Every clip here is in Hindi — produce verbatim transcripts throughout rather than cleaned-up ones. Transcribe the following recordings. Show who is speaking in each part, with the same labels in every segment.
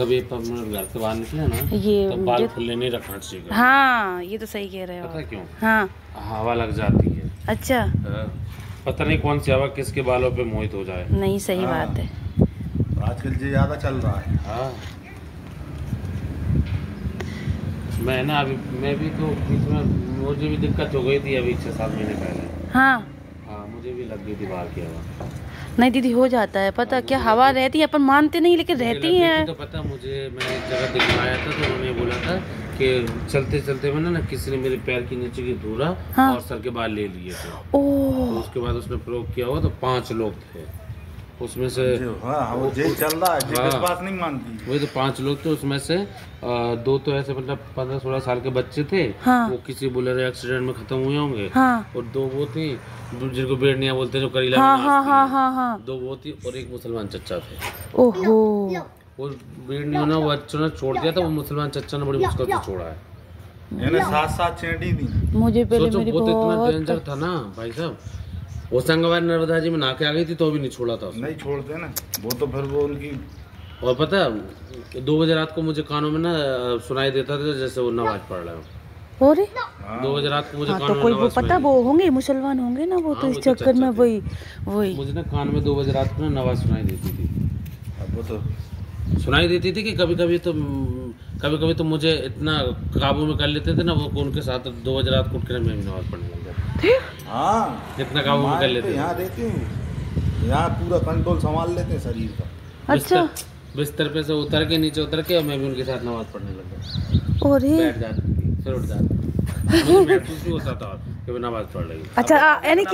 Speaker 1: कभी घर से बाहर निकले ना
Speaker 2: ये
Speaker 1: तो बाल खुले नहीं रखना चाहिए।
Speaker 2: हाँ ये तो सही कह रहे हो।
Speaker 1: पता क्यों?
Speaker 2: हाँ
Speaker 1: हवा लग जाती है।
Speaker 2: अच्छा,
Speaker 1: पता नहीं कौन सी हवा किसके बालों पे मोहित हो जाए।
Speaker 2: नहीं सही बात है।
Speaker 3: आजकल ये ज्यादा चल रहा है।
Speaker 1: हाँ मैं ना अभी मैं भी तो बीच में मुझे भी दिक्कत हो गई थी अभी छः सात महीने पहले।
Speaker 2: हाँ
Speaker 1: हाँ मुझे भी लग गई थी बाहर की हवा।
Speaker 2: नहीं दीदी हो जाता है पता क्या, हवा रहती है अपन मानते नहीं लेकिन रहती है।
Speaker 1: तो पता मुझे मैं एक जगह दिखवाया था तो उन्होंने बोला था कि चलते चलते मैंने ना किसी ने मेरे पैर के नीचे की धूरा
Speaker 2: हाँ।
Speaker 1: और सर के बाल ले लिए थे।
Speaker 2: ओह
Speaker 1: तो उसके बाद उसने प्रयोग किया हुआ तो पांच लोग थे उसमें से।
Speaker 3: हाँ, वो जे चल रहा है,
Speaker 1: हाँ,
Speaker 3: बात नहीं मानती।
Speaker 1: वही तो पांच लोग थे उसमें से आ, दो तो ऐसे मतलब पंद्रह सोलह साल के बच्चे थे।
Speaker 2: हाँ।
Speaker 1: वो किसी बोलेरो एक्सीडेंट में खत्म हुए होंगे।
Speaker 2: हाँ।
Speaker 1: और दो वो थी जिनको बेड़निया बोलते हैं जो करीला
Speaker 2: हाँ
Speaker 1: में
Speaker 2: हाँ
Speaker 1: नाचती
Speaker 2: हाँ
Speaker 1: हैं।
Speaker 2: हाँ हाँ
Speaker 1: दो वो थी और एक मुसलमान चच्चा थे।
Speaker 2: ओहो
Speaker 1: वो बेड़नियों ने बच्चों ने छोड़ दिया था, वो मुसलमान चच्चा ने बड़ी मुश्किल से छोड़ा है।
Speaker 3: मैंने सात सात चेंटी दी।
Speaker 2: मुझे पहले
Speaker 1: सोचो
Speaker 2: मेरी
Speaker 1: वो तो इतना
Speaker 2: बहुत
Speaker 1: डेंजर था ना भाई साहब। होशंगाबाद नर्मदा जी में नाके आ गई थी तो भी नहीं छोड़ा था उसने।
Speaker 3: नहीं छोड़ते ना वो तो फिर वो उनकी।
Speaker 1: और पता है दो बजे रात को मुझे कानों में ना सुनाई देता था जैसे वो नमाज पढ़ रहे हो।
Speaker 2: अरे
Speaker 1: दो बजे रात को मुझे
Speaker 2: हाँ,
Speaker 1: कानों
Speaker 2: तो
Speaker 1: में
Speaker 2: कोई वो
Speaker 1: नमाज
Speaker 2: पता वो होंगे मुसलमान होंगे ना वो,
Speaker 1: हाँ,
Speaker 2: तो इस
Speaker 1: वो तो
Speaker 2: चक्कर में
Speaker 1: चच्चा
Speaker 2: वही वही
Speaker 1: मुझे ना कान में दो बजे रात को ना नमाज सुनाई देती थी।
Speaker 3: अब वो तो
Speaker 1: सुनाई देती थी कि कभी कभी तो कभी कभी तो मुझे इतना काबू में कर लेते थे ना वो उनके साथ दो बजे रात को उठ कर मैं भी नमाज पढ़ने लग जाता।
Speaker 3: हाँ
Speaker 1: कितना काबू में कर लेते
Speaker 3: यहाँ रहती हूँ, यहाँ पूरा कंट्रोल संभाल लेते हैं शरीर का।
Speaker 2: अच्छा
Speaker 1: बिस्तर पे से उतर के नीचे उतर के और मैं भी उनके साथ नमाज पढ़ने लग गया।
Speaker 2: अरे
Speaker 1: बैठ जाती थी फिर उठ जाती थी। मुझे महसूस भी होता था कि मैं नमाज पढ़ रही हूँ।
Speaker 2: अच्छा यानी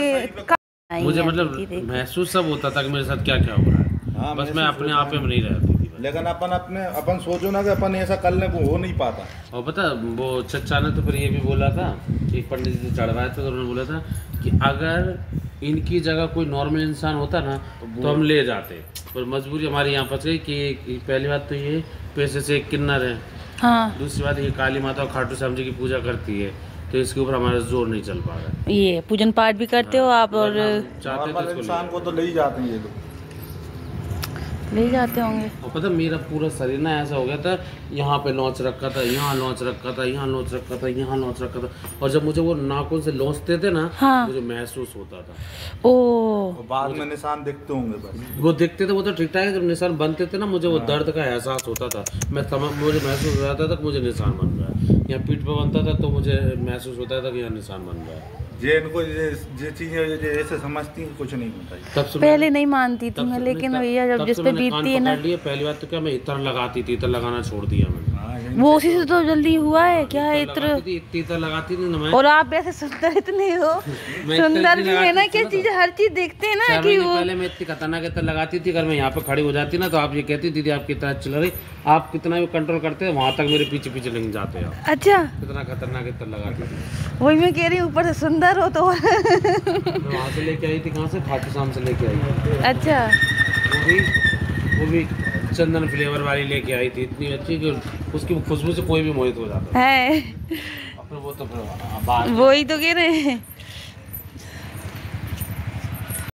Speaker 2: कि
Speaker 1: मुझे मतलब महसूस सब होता था कि मेरे साथ क्या क्या हो रहा है।
Speaker 3: हाँ,
Speaker 1: बस मैं अपने आप में नहीं रहती थी।
Speaker 3: लेकिन अपन अपने अपन सोचो ना कि अपन ऐसा कर ले वो हो नहीं पाता।
Speaker 1: और पता वो चच्चा ने तो फिर ये भी बोला था, एक पंडित जी चढ़वाया था तो उन्होंने बोला था कि अगर इनकी जगह कोई नॉर्मल इंसान होता ना तो हम ले जाते, पर मजबूरी हमारी यहाँ फंस गई कि पहली बात तो ये पैसे से एक किन्नर है। हाँ। दूसरी बात ये काली माता और खाटू श्याम जी की पूजा करती है तो इसके ऊपर हमारा जोर नहीं चल पा रहा।
Speaker 2: ये पूजन पाठ भी करते हो आप और
Speaker 3: नॉर्मल इंसान को तो ले ही जाते हैं ये लोग,
Speaker 2: ले जाते होंगे।
Speaker 1: और पता मेरा पूरा शरीर ना ऐसा हो गया था, यहाँ पे लॉन्च रखा था, यहाँ लॉन्च रखा था, यहाँ लॉन्च रखा था, यहाँ लॉन्च रखा था। और जब मुझे वो नाखून से लॉन्चते थे ना हाँ। मुझे महसूस होता था।
Speaker 2: ओ
Speaker 3: बाद में निशान दिखते होंगे बस।
Speaker 1: वो दिखते थे वो तो ठीक ठाक है, जब निशान बनते थे ना मुझे वो दर्द का एहसास होता था। मैं समझ मुझे महसूस हो जाता था कि मुझे निशान बन रहा है। यहाँ पीठ पे बनता था तो मुझे महसूस होता था कि यहाँ निशान बन रहा है।
Speaker 3: ये इनको ये ये चीजें ऐसे समझती हैं कुछ नहीं होता।
Speaker 1: तब से
Speaker 2: पहले नहीं मानती थी मैं, लेकिन भैया जब जिस पे बीतती है ना।
Speaker 1: पहली बात तो क्या मैं इत्र लगाती थी, इत्र लगाना छोड़ दिया मैंने।
Speaker 2: वो उसी से तो जल्दी हुआ है क्या है इत्र।
Speaker 1: इत्र लगाती थी ना मैं।
Speaker 2: और आप वैसे सुंदर इतने हो, सुंदर भी है ना, क्या चीज हर चीज देखते हैं ना कि वो।
Speaker 1: पहले मैं इतनी खतरनाक इत्र लगाती थी, अगर मैं यहाँ पे खड़ी हो जाती ना तो आप ये कहती दीदी आप कितना चल रही, आप कितना भी कंट्रोल करते हैं वहाँ तक मेरे पीछे पीछे लग जाते हैं।
Speaker 2: अच्छा
Speaker 1: कितना खतरनाक इत्र लगाती थी।
Speaker 2: वही मैं कह रही हूँ ऊपर से सुंदर हो तो।
Speaker 1: वहाँ से लेके आई थी, कहाँ से, खाटू श्याम से लेके आई।
Speaker 2: अच्छा
Speaker 1: वो भी वो भी चंदन फ्लेवर वाली लेके आई थी, इतनी अच्छी कि उसकी खुशबू से कोई भी मोहित हो जाता
Speaker 2: है।
Speaker 1: फिर वो तो फिर
Speaker 2: वही तो कह रहे हैं।